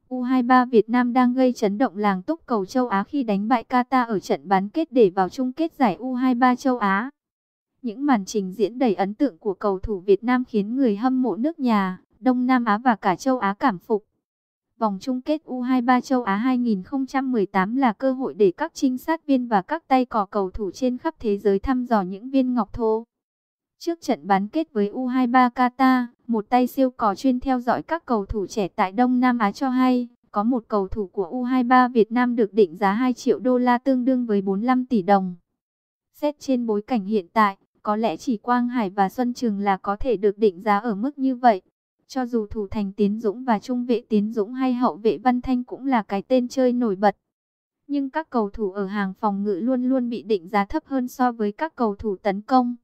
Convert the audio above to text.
U23 Việt Nam đang gây chấn động làng túc cầu châu Á khi đánh bại Qatar ở trận bán kết để vào chung kết giải U23 châu Á. Những màn trình diễn đầy ấn tượng của cầu thủ Việt Nam khiến người hâm mộ nước nhà, Đông Nam Á và cả châu Á cảm phục. Vòng chung kết U23 châu Á 2018 là cơ hội để các trinh sát viên và các tay cò cầu thủ trên khắp thế giới thăm dò những viên ngọc thô. Trước trận bán kết với U23 Qatar, một tay siêu cò chuyên theo dõi các cầu thủ trẻ tại Đông Nam Á cho hay, có một cầu thủ của U23 Việt Nam được định giá 2 triệu đô la tương đương với 45 tỷ đồng. Xét trên bối cảnh hiện tại, có lẽ chỉ Quang Hải và Xuân Trường là có thể được định giá ở mức như vậy. Cho dù thủ thành Tiến Dũng và trung vệ Tiến Dũng hay hậu vệ Văn Thanh cũng là cái tên chơi nổi bật. Nhưng các cầu thủ ở hàng phòng ngự luôn luôn bị định giá thấp hơn so với các cầu thủ tấn công.